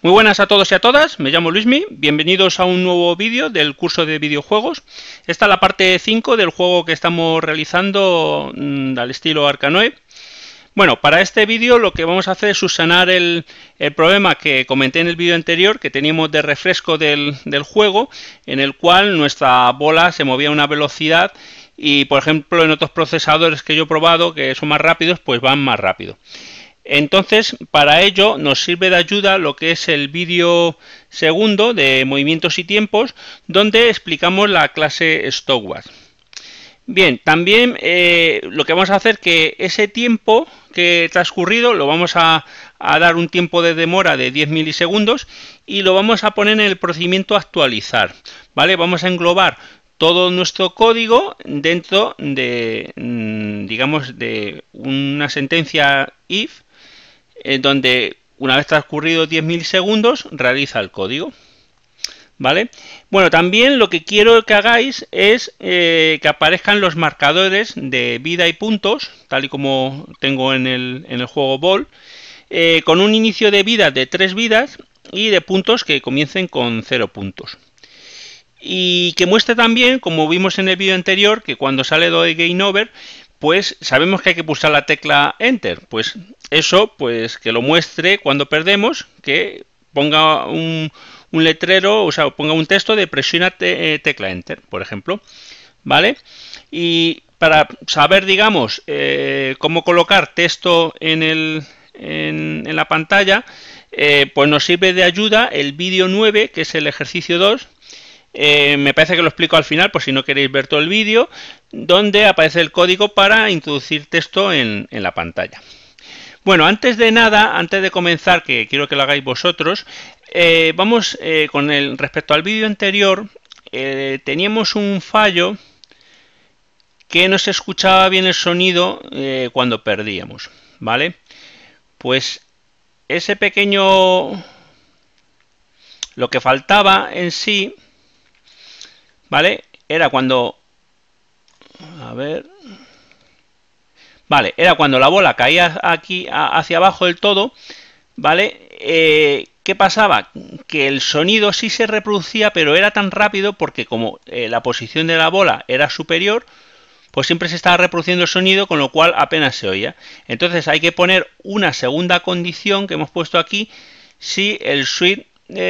Muy buenas a todos y a todas, me llamo Luismi, bienvenidos a un nuevo vídeo del curso de videojuegos. Esta es la parte 5 del juego que estamos realizando al estilo Arkanoid. Bueno, para este vídeo lo que vamos a hacer es subsanar el problema que comenté en el vídeo anterior, que teníamos de refresco del juego, en el cual nuestra bola se movía a una velocidad y, por ejemplo, en otros procesadores que yo he probado, que son más rápidos, pues van más rápido. Entonces, para ello nos sirve de ayuda lo que es el vídeo segundo de movimientos y tiempos, donde explicamos la clase Stopwatch. Bien, también lo que vamos a hacer es que ese tiempo que transcurrido lo vamos a dar un tiempo de demora de 10 milisegundos y lo vamos a poner en el procedimiento actualizar, ¿vale? Vamos a englobar todo nuestro código dentro de, digamos, de una sentencia if, donde una vez transcurridos 10 milisegundos realiza el código. ¿Vale? Bueno, también lo que quiero que hagáis es que aparezcan los marcadores de vida y puntos, tal y como tengo en el juego Ball, con un inicio de vida de 3 vidas y de puntos que comiencen con 0 puntos. Y que muestre también, como vimos en el vídeo anterior, que cuando sale de Game Over, pues sabemos que hay que pulsar la tecla Enter. Pues eso, pues que lo muestre cuando perdemos, que ponga un letrero, o sea, ponga un texto de presiona tecla Enter, por ejemplo, ¿vale? Y para saber, digamos, cómo colocar texto en la pantalla, pues nos sirve de ayuda el vídeo 9, que es el ejercicio 2, me parece que lo explico al final, por si no queréis ver todo el vídeo, donde aparece el código para introducir texto en la pantalla. Bueno, antes de nada, antes de comenzar, que quiero que lo hagáis vosotros, vamos con respecto al vídeo anterior, teníamos un fallo que no se escuchaba bien el sonido cuando perdíamos, ¿vale? Pues ese pequeño, lo que faltaba en sí, ¿vale? Era cuando, a ver, vale, era cuando la bola caía aquí hacia abajo del todo, ¿vale? ¿Qué pasaba? Que el sonido sí se reproducía, pero era tan rápido porque como la posición de la bola era superior, pues siempre se estaba reproduciendo el sonido, con lo cual apenas se oía. Entonces hay que poner una segunda condición que hemos puesto aquí: si el switch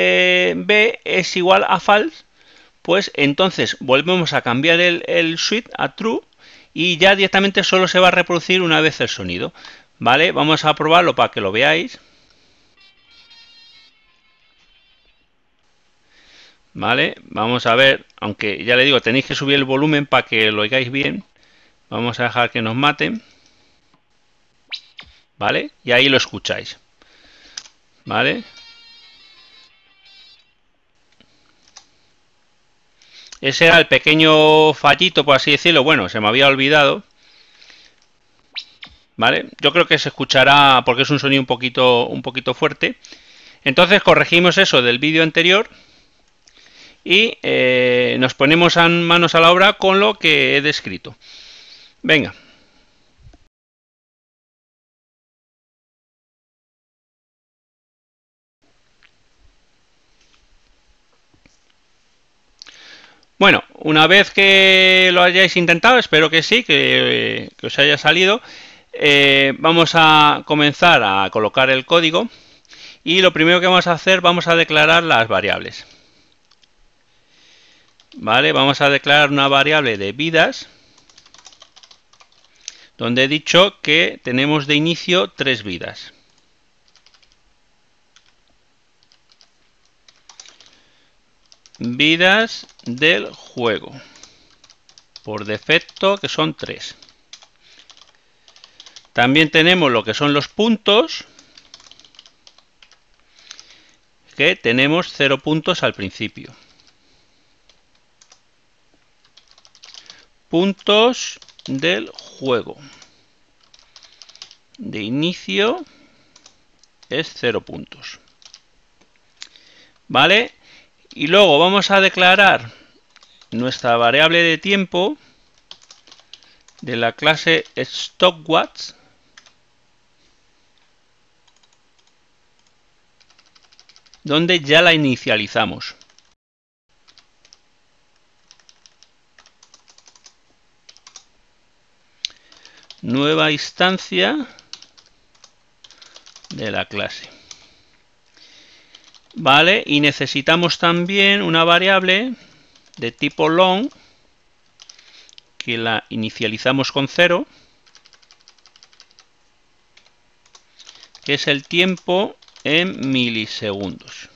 B es igual a false, pues entonces volvemos a cambiar el switch a true y ya directamente solo se va a reproducir una vez el sonido, ¿vale? Vamos a probarlo para que lo veáis. ¿Vale? Vamos a ver, aunque ya le digo, tenéis que subir el volumen para que lo oigáis bien. Vamos a dejar que nos maten. ¿Vale? Y ahí lo escucháis. ¿Vale? Ese era el pequeño fallito, por así decirlo. Bueno, se me había olvidado. ¿Vale? Yo creo que se escuchará porque es un sonido un poquito fuerte. Entonces corregimos eso del vídeo anterior y nos ponemos manos a la obra con lo que he descrito. Venga. Bueno, una vez que lo hayáis intentado, espero que sí, que os haya salido, vamos a comenzar a colocar el código y lo primero que vamos a hacer, vamos a declarar las variables. Vale, vamos a declarar una variable de vidas, donde he dicho que tenemos de inicio 3 vidas. Vidas del juego, por defecto, que son 3. También tenemos lo que son los puntos, que tenemos 0 puntos al principio. Puntos del juego. De inicio es 0 puntos. ¿Vale? Y luego vamos a declarar nuestra variable de tiempo de la clase Stopwatch, donde ya la inicializamos. Nueva instancia de la clase. Vale, y necesitamos también una variable de tipo long que la inicializamos con 0, que es el tiempo en milisegundos.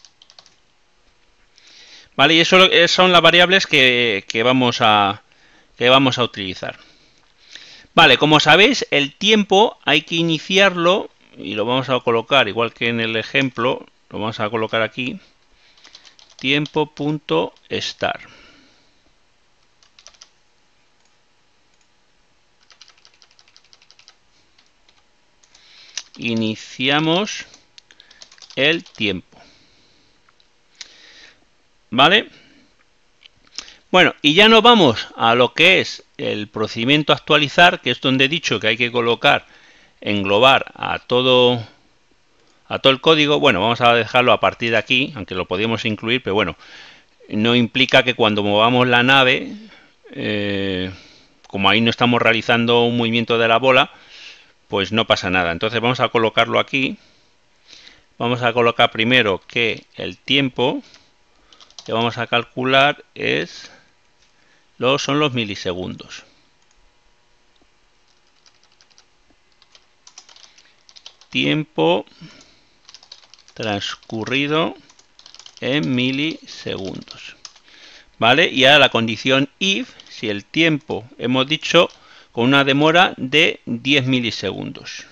Vale, y eso son las variables que vamos a utilizar. Vale, como sabéis, el tiempo hay que iniciarlo y lo vamos a colocar, igual que en el ejemplo, lo vamos a colocar aquí, tiempo.start. Iniciamos el tiempo. ¿Vale? Bueno, y ya nos vamos a lo que es el procedimiento actualizar, que es donde he dicho que hay que colocar, englobar a todo el código. Bueno, vamos a dejarlo a partir de aquí, aunque lo podíamos incluir, pero bueno, no implica que cuando movamos la nave, como ahí no estamos realizando un movimiento de la bola, pues no pasa nada. Entonces vamos a colocarlo aquí. Vamos a colocar primero que el tiempo que vamos a calcular son los milisegundos. Tiempo transcurrido en milisegundos. ¿Vale? Y ahora la condición if, si el tiempo hemos dicho con una demora de 10 milisegundos.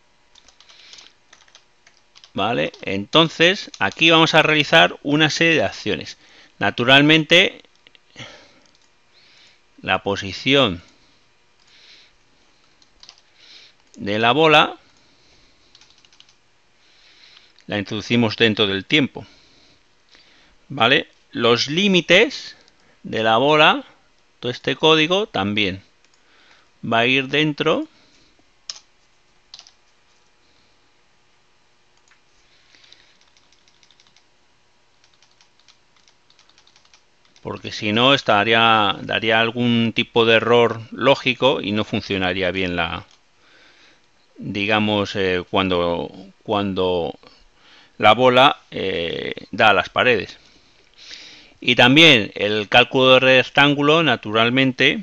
¿Vale? Entonces, aquí vamos a realizar una serie de acciones. Naturalmente, la posición de la bola la introducimos dentro del tiempo. ¿Vale? Los límites de la bola, todo este código también va a ir dentro porque si no daría algún tipo de error lógico y no funcionaría bien digamos cuando la bola da a las paredes. Y también el cálculo de rectángulo, naturalmente,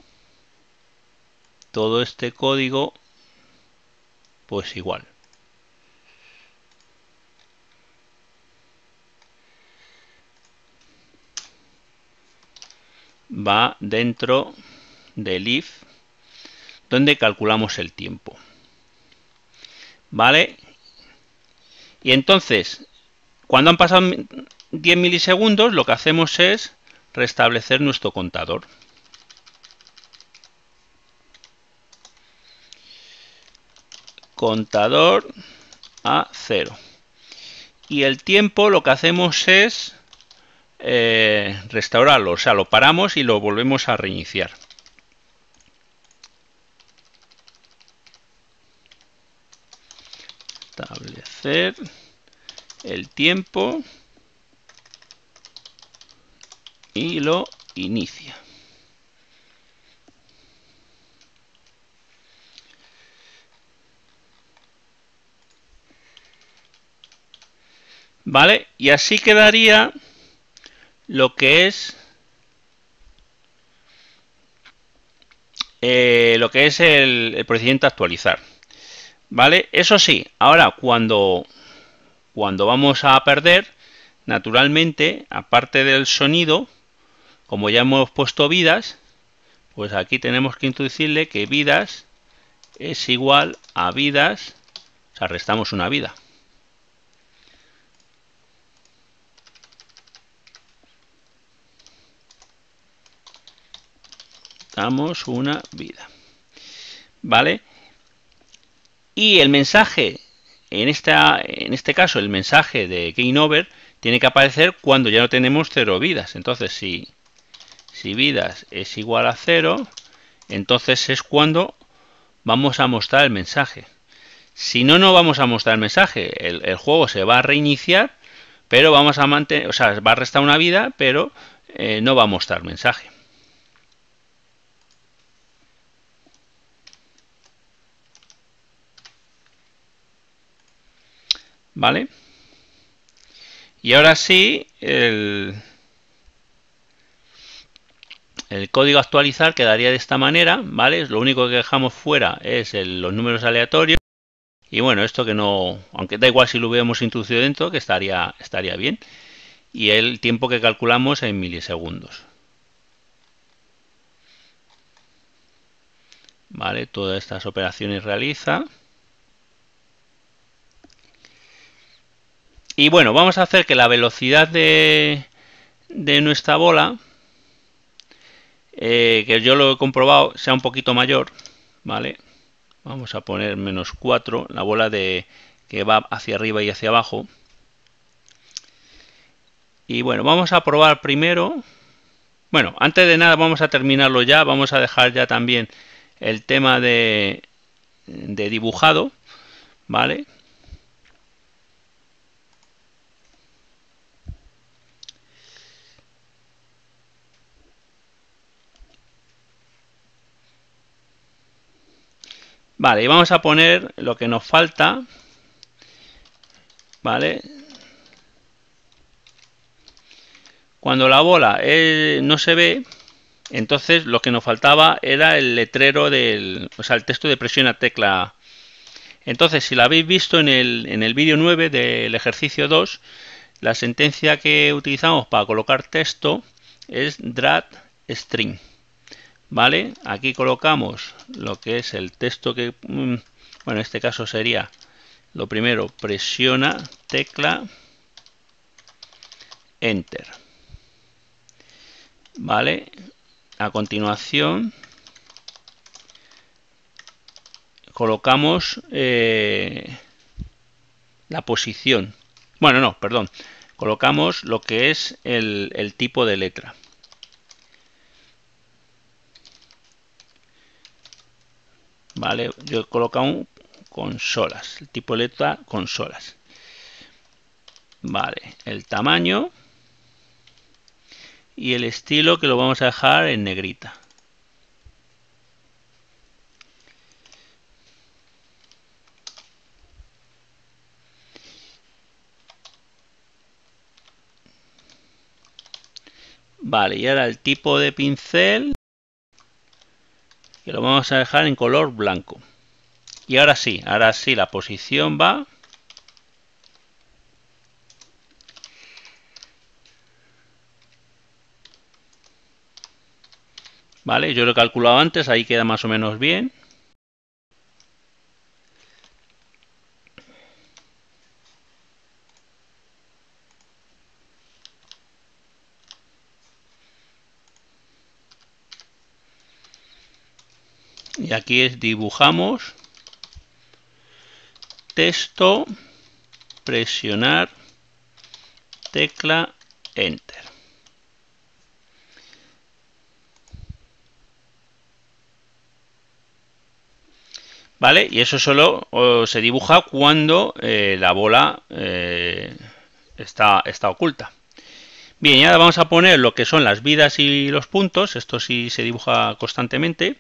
todo este código, pues igual. Va dentro del if, donde calculamos el tiempo. ¿Vale? Y entonces, cuando han pasado 10 milisegundos, lo que hacemos es restablecer nuestro contador. Contador a 0. Y el tiempo lo que hacemos es restaurarlo, o sea, lo paramos y lo volvemos a reiniciar. Establecer el tiempo y lo inicia. ¿Vale? Y así quedaría lo que es el procedimiento actualizar. ¿Vale? Eso sí, ahora cuando vamos a perder, naturalmente, aparte del sonido, como ya hemos puesto vidas, pues aquí tenemos que introducirle que vidas es igual a vidas, o sea, restamos una vida. Damos una vida. ¿Vale? Y el mensaje, en este caso, el mensaje de Game Over tiene que aparecer cuando ya no tenemos 0 vidas. Entonces, si vidas es igual a 0, entonces es cuando vamos a mostrar el mensaje. Si no, no vamos a mostrar el mensaje. El juego se va a reiniciar, pero vamos a mantener, o sea, va a restar una vida, pero no va a mostrar mensaje. ¿Vale? Y ahora sí, el código actualizar quedaría de esta manera, ¿vale? Lo único que dejamos fuera es los números aleatorios. Y bueno, esto que no, aunque da igual si lo hubiéramos introducido dentro, que estaría bien. Y el tiempo que calculamos en milisegundos. ¿Vale? Todas estas operaciones realiza. Y bueno, vamos a hacer que la velocidad de nuestra bola, que yo lo he comprobado, sea un poquito mayor. ¿Vale? Vamos a poner menos 4, la bola que va hacia arriba y hacia abajo. Y bueno, vamos a probar primero. Bueno, antes de nada vamos a terminarlo ya. Vamos a dejar ya también el tema de dibujado. ¿Vale? Vale, y vamos a poner lo que nos falta. ¿Vale? Cuando la bola no se ve, entonces lo que nos faltaba era el letrero o sea, el texto de presiona tecla. Entonces, si lo habéis visto en el vídeo 9 del ejercicio 2, la sentencia que utilizamos para colocar texto es drag string. ¿Vale? Aquí colocamos lo que es el texto que, bueno, en este caso sería lo primero, presiona tecla enter. ¿Vale? A continuación colocamos la posición. Bueno, no, perdón. Colocamos lo que es el tipo de letra. Vale, yo he colocado un consolas, el tipo de letra consolas. Vale, el tamaño y el estilo que lo vamos a dejar en negrita. Vale, y ahora el tipo de pincel que lo vamos a dejar en color blanco. Y ahora sí la posición va. Vale, yo lo he calculado antes, ahí queda más o menos bien. Y aquí es dibujamos texto, presionar tecla enter. ¿Vale? Y eso solo se dibuja cuando la bola está oculta. Bien, y ahora vamos a poner lo que son las vidas y los puntos. Esto sí se dibuja constantemente.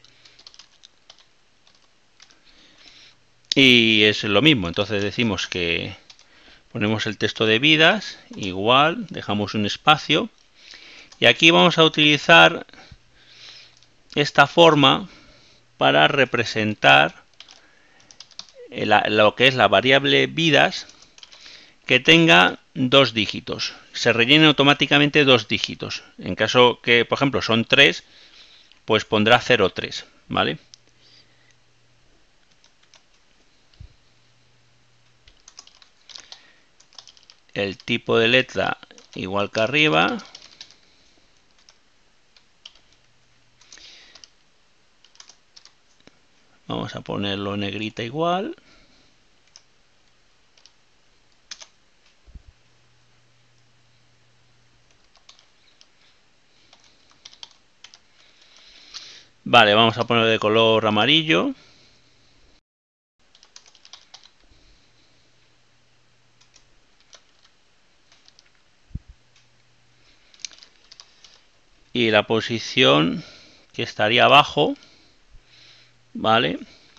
Y es lo mismo. Entonces decimos que ponemos el texto de vidas, igual, dejamos un espacio. Y aquí vamos a utilizar esta forma para representar lo que es la variable vidas que tenga 2 dígitos. Se rellena automáticamente 2 dígitos. En caso que, por ejemplo, son 3, pues pondrá 0,3, ¿vale? El tipo de letra igual que arriba. Vamos a ponerlo negrita igual. Vale, vamos a poner de color amarillo. y la posición que estaría abajo, ¿vale?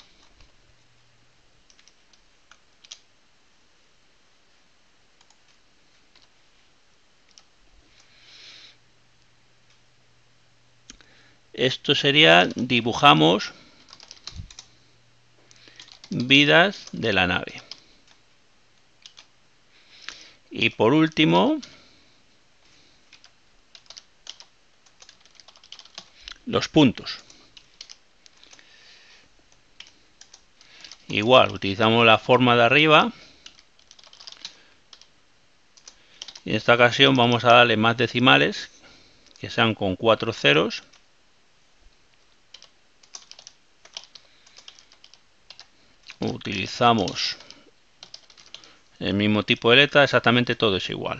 Esto sería, dibujamos vidas de la nave. Y por último, los puntos. Igual, utilizamos la forma de arriba. Y en esta ocasión vamos a darle más decimales, que sean con 4 ceros. Utilizamos el mismo tipo de letra, exactamente todo es igual.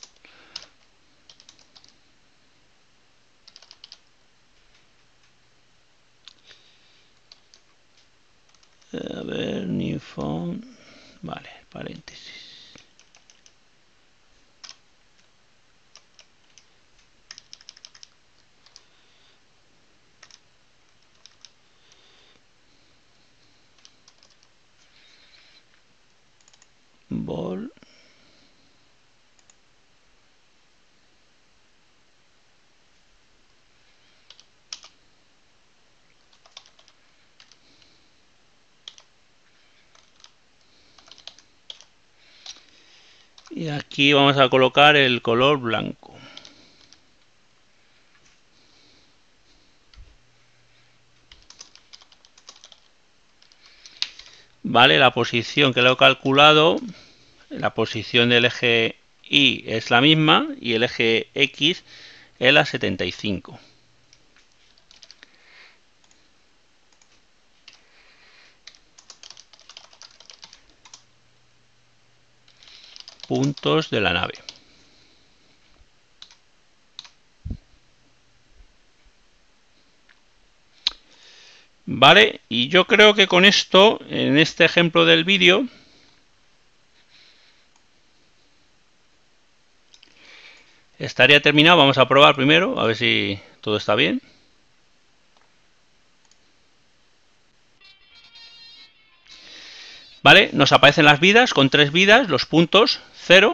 A ver, new font, vale, paréntesis. Bol. Y aquí vamos a colocar el color blanco. Vale, la posición que lo he calculado, la posición del eje Y es la misma y el eje X es la 75. Puntos de la nave. Vale, y yo creo que con esto, en este ejemplo del vídeo, estaría terminado. Vamos a probar primero, a ver si todo está bien. Vale, nos aparecen las vidas con 3 vidas, los puntos 0.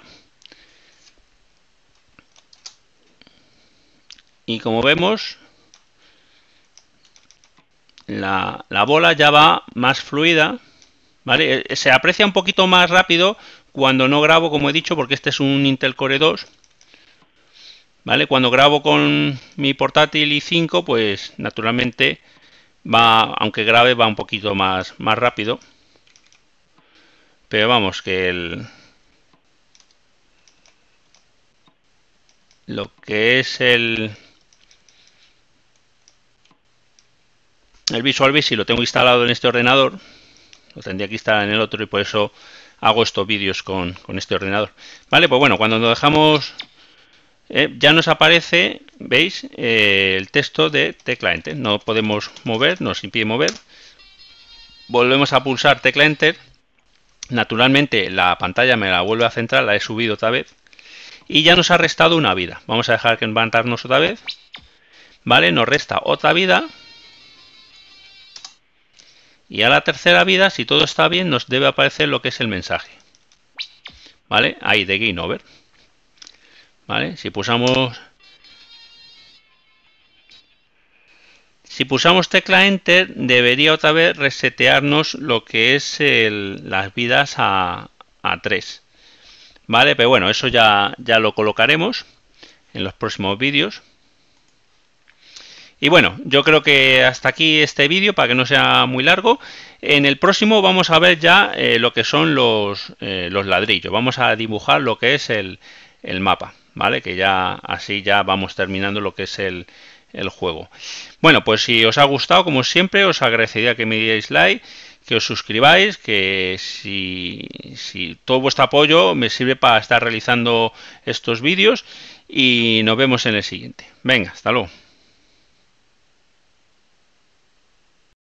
Y como vemos, la bola ya va más fluida, ¿vale? Se aprecia un poquito más rápido cuando no grabo, como he dicho, porque este es un Intel Core 2. ¿Vale? Cuando grabo con mi portátil i5, pues naturalmente va, aunque grabe, va un poquito más rápido. Pero vamos, que lo que es el Visual Basic lo tengo instalado en este ordenador, lo tendría que instalar en el otro y por eso hago estos vídeos con este ordenador. Vale, pues bueno, cuando nos dejamos, ya nos aparece, veis, el texto de tecla Enter. No podemos mover, nos impide mover. Volvemos a pulsar tecla Enter. Naturalmente la pantalla me la vuelve a centrar, la he subido otra vez. Y ya nos ha restado una vida. Vamos a dejar que levantarnos otra vez. Vale, nos resta otra vida. Y a la tercera vida, si todo está bien, nos debe aparecer lo que es el mensaje. ¿Vale? Ahí, de Game Over. ¿Vale? Si pulsamos tecla Enter, debería otra vez resetearnos lo que es las vidas a 3. ¿Vale? Pero bueno, eso ya lo colocaremos en los próximos vídeos. Y bueno, yo creo que hasta aquí este vídeo, para que no sea muy largo. En el próximo vamos a ver ya lo que son los ladrillos. Vamos a dibujar lo que es el mapa, ¿vale? Que ya así ya vamos terminando lo que es el juego. Bueno, pues si os ha gustado, como siempre, os agradecería que me dierais like, que os suscribáis, que si todo vuestro apoyo me sirve para estar realizando estos vídeos, y nos vemos en el siguiente. Venga, hasta luego.